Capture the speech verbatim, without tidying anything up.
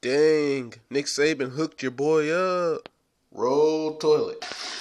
Dang, Nick Saban hooked your boy up. Roll toilet.